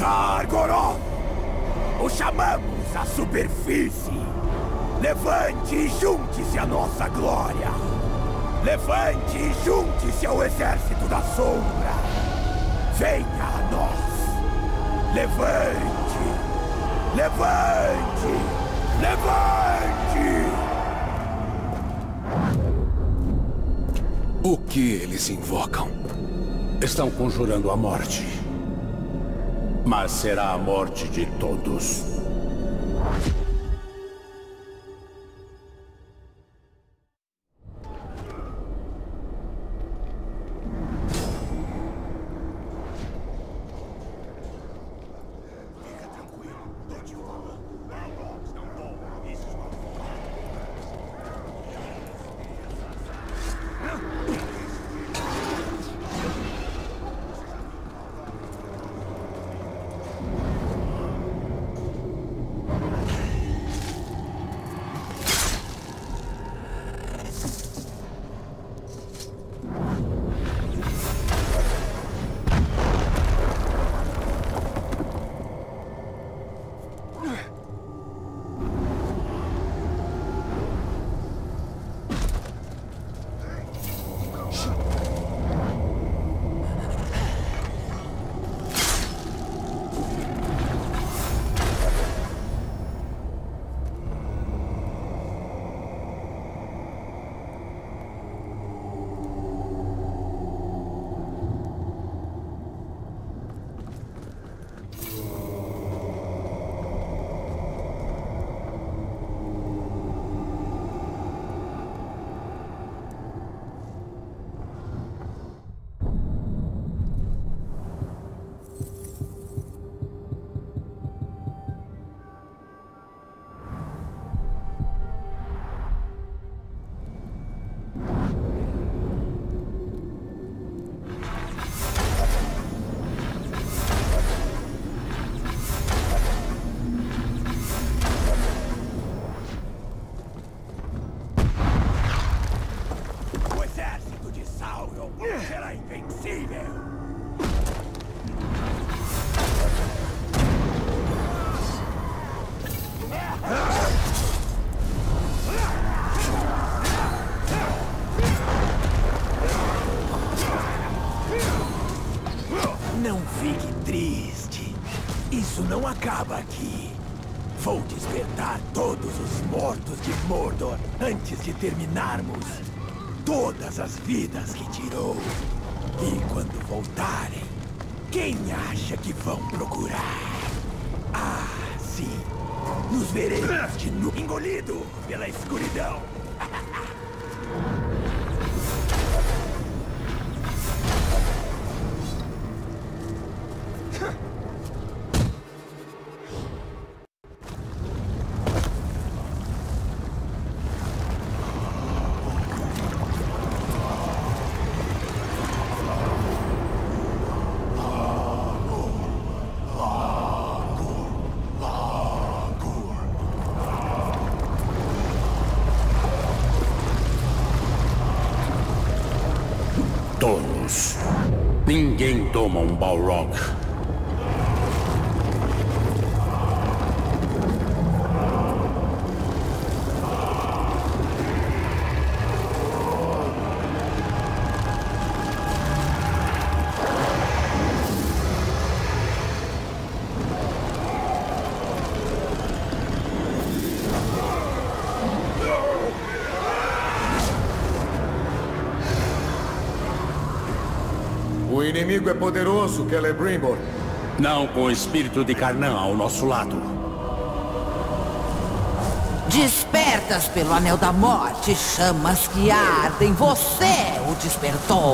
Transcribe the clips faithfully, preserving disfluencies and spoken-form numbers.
Targoroth! O chamamos à superfície! Levante e junte-se à nossa glória! Levante e junte-se ao exército da sombra! Venha a nós! Levante! Levante! Levante! O que eles invocam? Estão conjurando a morte. Mas será a morte de todos. Será invencível! Não fique triste. Isso não acaba aqui. Vou despertar todos os mortos de Mordor antes de terminarmos todas as vidas que tirou. E quando voltarem, quem acha que vão procurar? Ah, sim. Nos veremos de novo engolido pela escuridão. Todos. Ninguém toma um Balrog. O inimigo é poderoso, Celebrimbor. Não com o espírito de Carnã ao nosso lado. Despertas pelo Anel da Morte, chamas que ardem, você o despertou.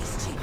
triste.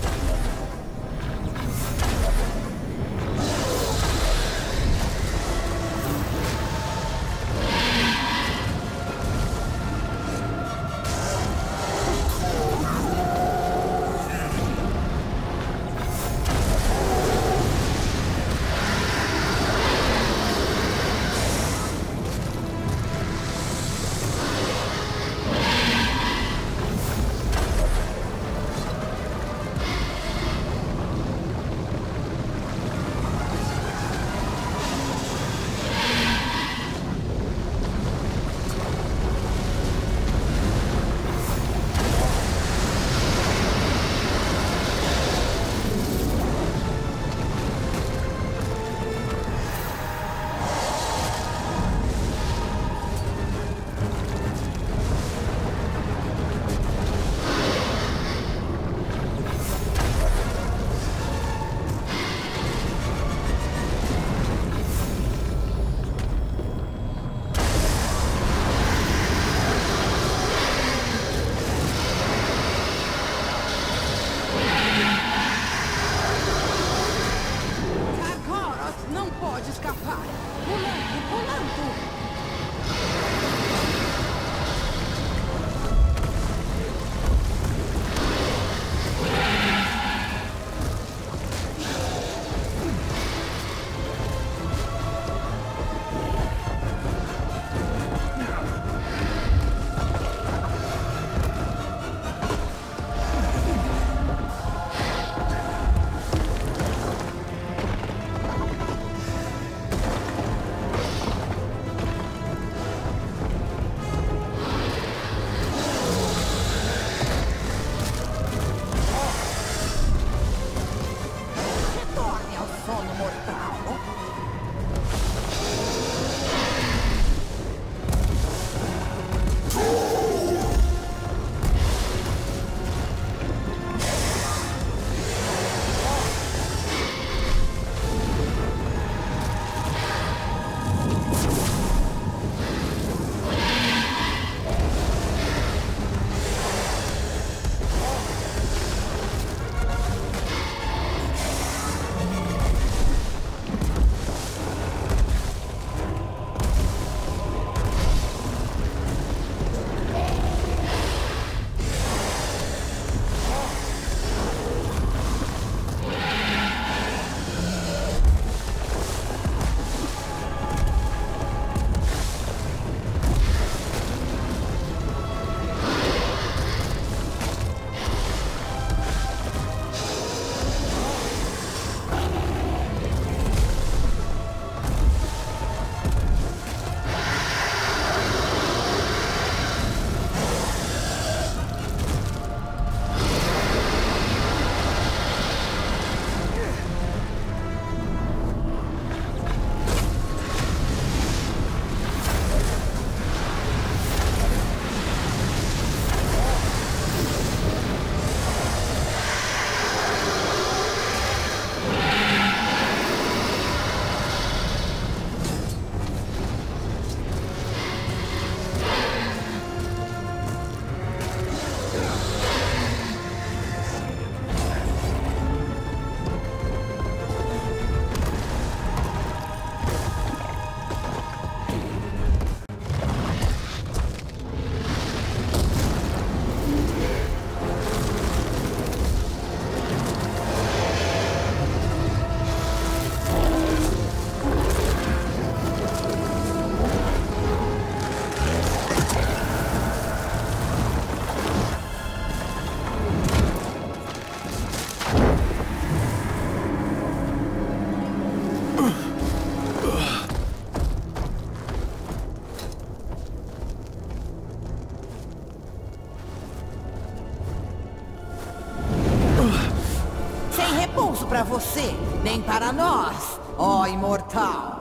Pra você, nem para nós, ó imortal.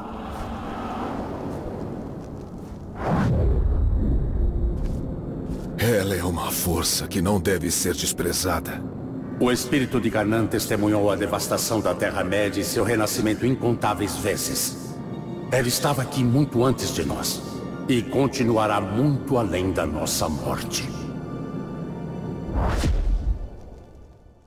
Ela é uma força que não deve ser desprezada. O espírito de Canaan testemunhou a devastação da Terra-média e seu renascimento incontáveis vezes. Ela estava aqui muito antes de nós. E continuará muito além da nossa morte.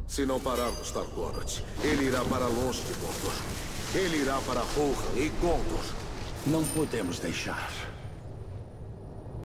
Se não pararmos Tar-Goroth, ele irá para longe de Mordor. Ele irá para Rohan e Gondor. Não podemos deixar.